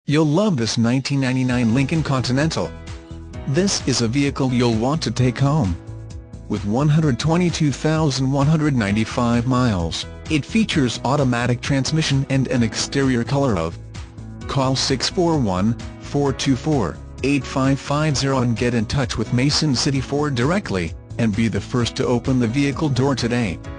You'll love this 1999 Lincoln Continental. This is a vehicle you'll want to take home. With 122,195 miles, it features automatic transmission and an exterior color of. Call 641-424-8550 and get in touch with Mason City Ford directly, and be the first to open the vehicle door today.